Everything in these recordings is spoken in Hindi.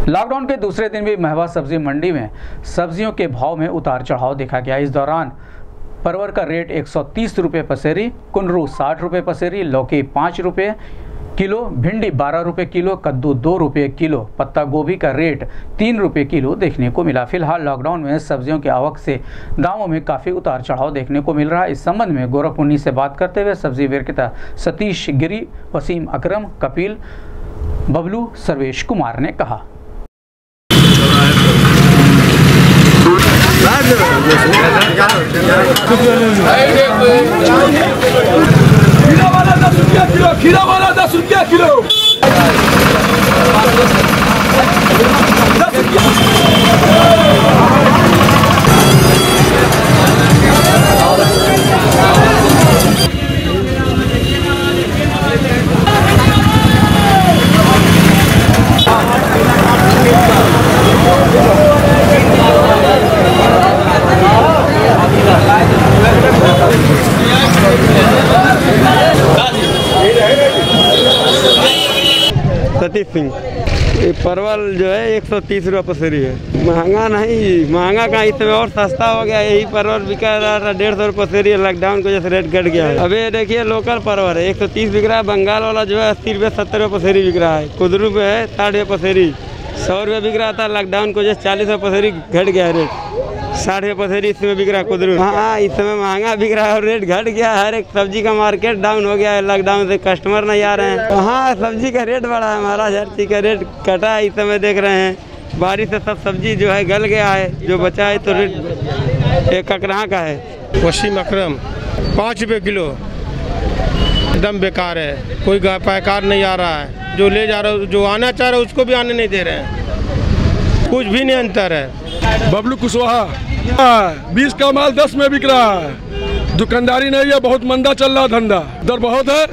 लॉकडाउन के दूसरे दिन भी महवा सब्जी मंडी में सब्जियों के भाव में उतार चढ़ाव देखा गया। इस दौरान परवल का रेट 130 रुपये पसेरी, कुंदरू 60 रुपये पसेरी, लौकी 5 रुपये किलो, भिंडी 12 रुपये किलो, कद्दू 2 रुपये किलो, पत्ता गोभी का रेट 3 रुपये किलो देखने को मिला। फिलहाल लॉकडाउन में सब्जियों की आवक से दामों में काफ़ी उतार चढ़ाव देखने को मिल रहा है। इस संबंध में गोरखपुन्नी से बात करते हुए सब्जी विक्रेता सतीश गिरी, वसीम अकरम, कपिल, बबलू, सर्वेश कुमार ने कहा। खीरा वाला 10 रुपया किलो। सतीश सिंह, परवल जो है 130 रुपये पसेरी है। महंगा नहीं, महंगा कहाँ, इस समय और सस्ता हो गया। यही परवल बिका रहा था 150 रुपये पसेरी है। लॉकडाउन की वजह से रेट घट गया है। अभी देखिए लोकल परवल है 130 बिक रहा है। बंगाल वाला जो है 80 रुपये 70 रुपये पसेरी बिक रहा है। कुदरू पे है 60 रुपये पसेरी, 100 रुपये बिक रहा था। लॉकडाउन की वजह से 40 रुपये पसेरी घट गया है रेट। 60 रुपये पसेरी इस समय बिक रहा है कुदरू। हाँ, इस समय महंगा बिक रहा है और रेट घट गया है। हर एक सब्जी का मार्केट डाउन हो गया है। लॉकडाउन से कस्टमर नहीं आ रहे हैं। हाँ, सब्जी का रेट बढ़ा है महाराज, हर चीज़ का रेट कटा है। इस समय देख रहे हैं बारिश से सब सब्जी जो है गल गया है। जो बचा है तो रेट एक ककरा का है। वसीम अकरम 5 रुपये किलो, एकदम बेकार है। कोई पैकार नहीं आ रहा है। जो ले जा रहा है, जो आना चाह रहा है उसको भी आने नहीं दे रहे हैं। कुछ भी नहीं अंतर है। बबलू कुशवाहा 20 का माल 10 में बिक रहा है। दुकानदारी नहीं है, बहुत मंदा चल रहा धंधा। दर बहुत है।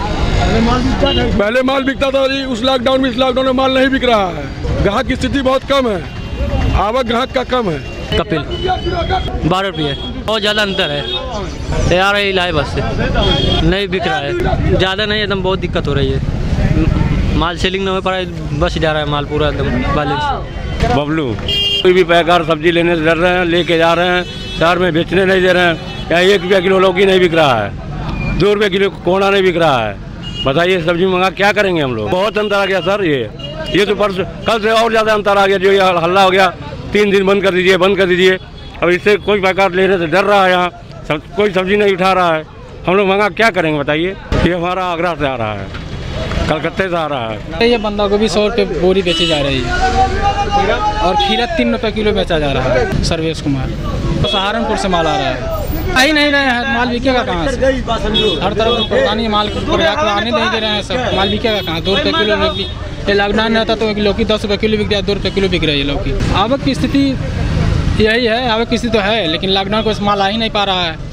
पहले माल बिकता था, उस लॉकडाउन में, इस लॉकडाउन में माल नहीं बिक रहा है। ग्राहक की स्थिति बहुत कम है, आवक ग्राहक का कम है। कपिल 12 रुपये, बहुत ज़्यादा अंतर है। तैयार है इलाज बस से नहीं बिक रहा है, ज़्यादा नहीं, एकदम बहुत दिक्कत हो रही है। माल सेलिंग नहीं हो पा रहा है, बस जा रहा है माल पूरा एकदम बैलेंस। बबलू, कोई भी पैकार सब्जी लेने से डर रहे हैं, लेके जा रहे हैं, शहर में बेचने नहीं दे रहे हैं। यहाँ 1 रुपया किलो लौकी नहीं बिक रहा है, 2 रुपये किलो कोड़ा नहीं बिक रहा है। बताइए सब्जी मंगा क्या करेंगे हम लोग। बहुत अंतर आ गया सर। ये तो परसों कल से और ज़्यादा अंतर आ गया। जो ये हल्ला हो गया 3 दिन बंद कर दीजिए, बंद कर दीजिए। अब इससे कोई पैकार लेने से डर रहा है। यहाँ कोई सब्जी नहीं उठा रहा है। हम लोग मंगा क्या करेंगे बताइए। ये हमारा आगरा से आ रहा है, कलकत्ते से आ रहा है। ये बंदा गोभी 100 रुपये बोरी बेची जा रही है और खीरा 3 रुपये किलो बेचा जा रहा है। सर्वेश कुमार, तो सहारनपुर से माल आ रहा है। आई नहीं रहे हैं, माल बिकेगा कहाँ से। हर तरफ परेशानी, माल पर्याप्त आने नहीं दे रहे हैं। सब माल बिकेगा कहाँ। 2 रुपये किलो लौकी, ये लॉकडाउन रहता तो लौकी 10 रुपये किलो बिक रहा है, 2 रुपये किलो बिक रही है लौकी। आवक की स्थिति यही है, आवक की स्थिति तो है, लेकिन लॉकडाउन को माल आ ही नहीं पा रहा है।